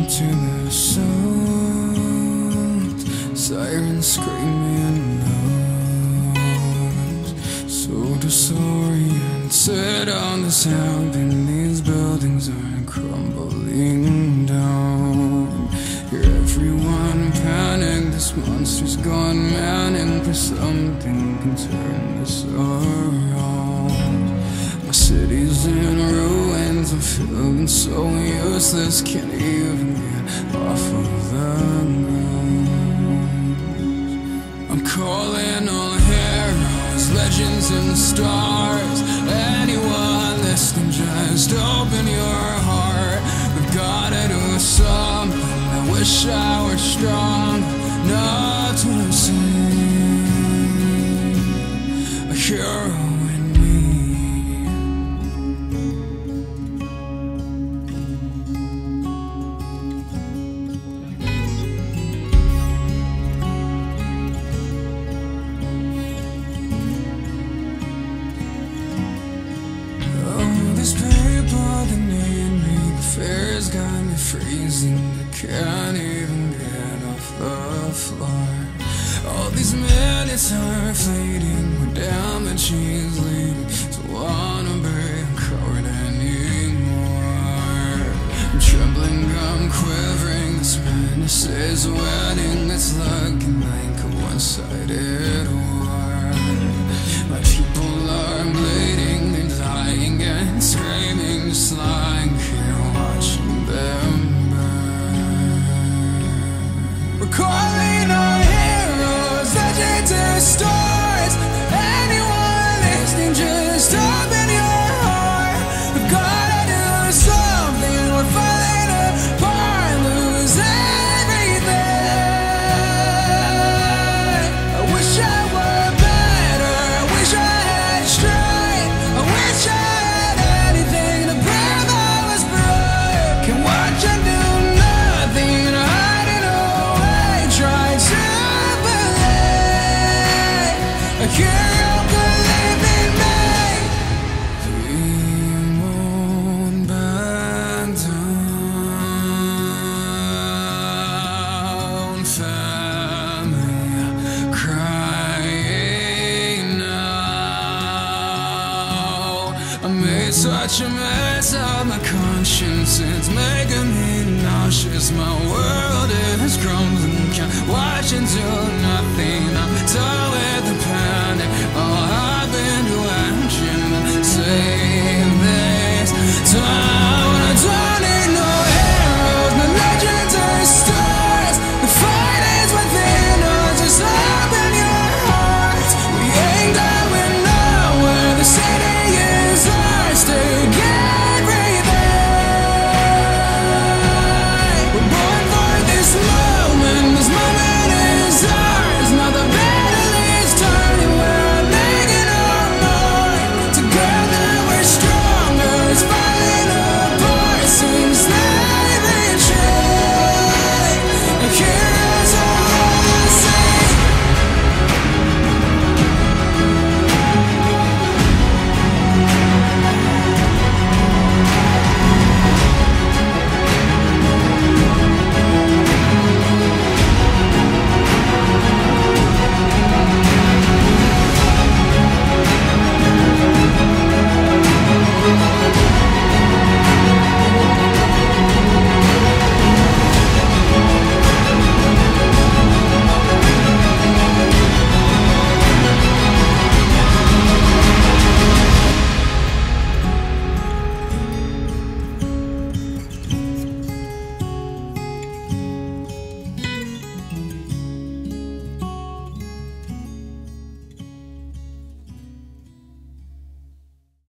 to the sound, sirens screaming loud. So disoriented on the sound, and these buildings are crumbling down. Hear everyone panic, this monster's gone manic, for something can turn this around. My city's in ruins, I'm feeling so useless, can't even get off of the ground. I'm calling all heroes, legends and stars. Anyone listening, just open your heart. We've gotta do something. I wish I were strong enough to see a hero in me. These people, they need me. The fear's got me freezing. I can't even get off the floor. All these minutes are fleeting. We're damage is leading. So wanna be covered anymore. I'm trembling, I'm quivering. This madness is winning. It's looking like a one-sided war. My people are bleeding, they're dying and screaming, just lying here watching them burn. We're calling on heroes, legends and stars. Anyone listening, just open your heart. We've gotta do something, we're falling apart, lose everything. I wish I were better, I wish I had strength, I wish I had anything to prove I was brave. Can watch and do nothing, hiding away, trying to believe a hero could live in me. We won't back down, family crying now. I made such a mess of my conscience, it's making me nauseous. My world is crumbling, can't watch and do nothing. I'm done with the panic, all I've been to action. Say